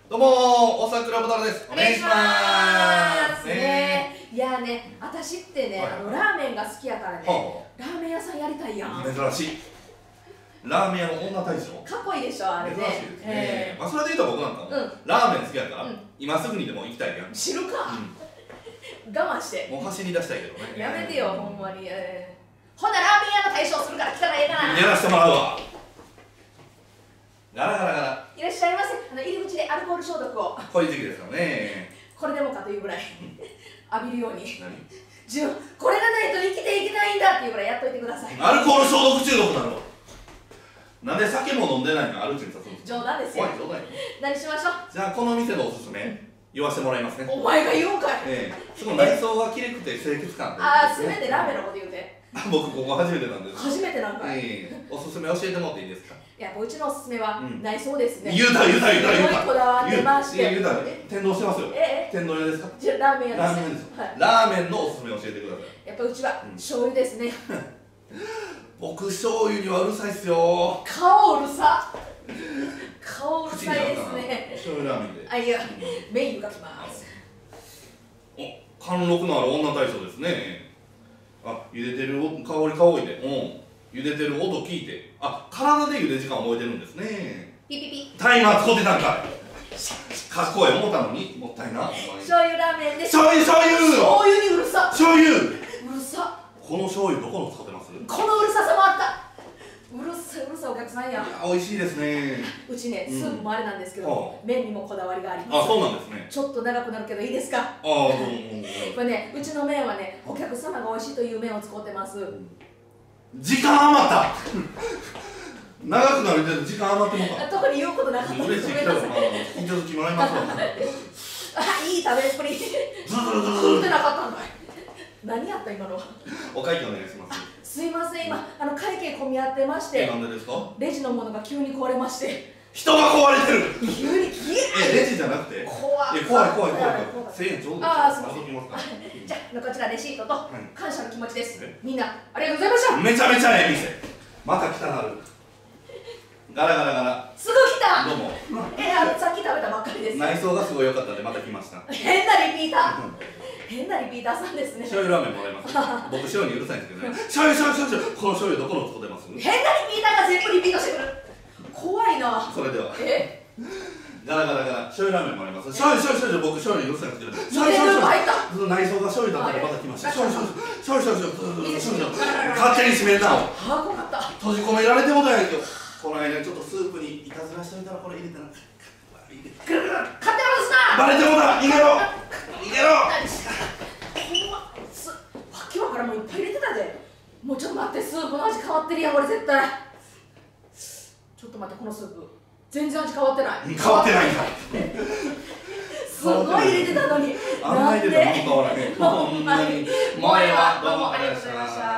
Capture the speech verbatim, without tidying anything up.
どうも大阪クラブ太郎です。 お願いします。ね、いやね、私ってね、あのラーメンが好きやからね、ラーメン屋さんやりたいやん。 珍しい。ラーメン屋の女大将。 かっこいいでしょあれね。 珍しいですね。まあそれで言うと僕なんかもラーメン好きやから今すぐにでも行きたいやん。 知るか。我慢して。 もう走り出したいけどね。 やめてよほんまに。ほなラーメン屋の大将するから来たらええかな。 やらせてもらうわ。ガラガラガラ。 いらっしゃいませ。あの入り口でアルコール消毒を。 こういう時期ですからね。 これでもかというぐらい浴びるように。自分これがないと生きていけないんだっていうぐらいやっといてください。 アルコール消毒中毒なの。なんで酒も飲んでないのアルチに誘うんですか。 冗談ですよ。 冗談よ。 何しましょう。 じゃあこの店のおすすめ言わせてもらいますね。 お前が言うんかい。 ええ、すごい内装がきれくて清潔感ああ、せめてラーメンのこと言うて。 僕ここ初めてなんです。 初めてなんかい。 ええ、おすすめ教えてもらっていいですか。 いや、うちのおすすめは内装ですね。 言うた言うた言うた言うた。 こだわってまして。 言うた。天丼してますよ。 ええ。 天丼屋ですか。 じゃラーメン屋です。 ラーメンです。ラーメンのおすすめ教えてください。 やっぱうちは醤油ですね。 僕醤油にはうるさいっすよ。 顔うるさ。顔うるさいですね。 醤油ラーメンで。 あ、いや、メインがきます。 お、貫禄のある女大将ですね。あ、茹でてる香り香りで、うん、茹でてる音聞いて、あ、体で茹で時間覚えてるんですね。 ピピピ。 タイマー使ってたんかい。かっこええ思ったのにもったいな。 醤油ラーメンです。 醤油醤油。 醤油にうるさ。 醤油。 うるさ。 この醤油どこの使ってます？ このうるささもあった。うるさいうるさいお客さんや。いや美味しいですね。 うちねスープもあれなんですけど、麺にもこだわりがあります。 あ、そうなんですね。 ちょっと長くなるけどいいですか。 ああ、どうも。 これね、うちの麺はね、お客様が美味しいという麺を使ってます。 時間余った。長くなるけど時間余ってもか。 特に言うことなかった。 嬉しいけど、引き続きもらいますわ。 あ、いい食べっぷり。食ってなかったんだい。何やった今のは。 お会計お願いします。 すいません、今あの会計混み合ってまして。 なんでですか。 レジのものが急に壊れまして。 人が壊れてる。 急に消えない。え、レジじゃなくて。 怖い。 怖い怖い怖い。千円ちょうど。 ああ、そう。じゃあこちらレシートと感謝の気持ちです。みんなありがとうございました。 めちゃめちゃええ店。また来たなる。ガラガラガラ。 すぐ来た。 どうも。 え、あのさっき食べたばっかりです。 内装がすごい良かったんでまた来ました。 変なリピーター。変なリピーターさんですね。 醤油ラーメンもらいます。僕醤油にうるさいんですけどね。醤油醤油醤油。この醤油どこの使ってます？ 変なリピーターが全部リピートしてくる。怖いな。 それでは。 え？ ガラガラガラ。醤油ラーメンもらいます。醤油醤油醤油。僕醤油にうるさいんですけど。 醤油醤油入った。 内装が醤油だったらまた来ました。醤油醤油醤油醤油醤油。勝手に閉めんな。 あ、怖かった。 閉じ込められてもたんやけど。この間ちょっとスープにいたずらしておいたらこれ入れたら。 勝手なことすな。 バレてもた。逃げろ。逃げろ。 わっきわからんもういっぱい入れてたで。もうちょっと待って、スープの味変わってるやんこれ絶対。ちょっと待って、このスープ全然味変わってない。 変わってないんだ。 すごい入れてたのに。 あんまり入れても変わらへん。 ほんまに。萌えはどうもありがとうございました。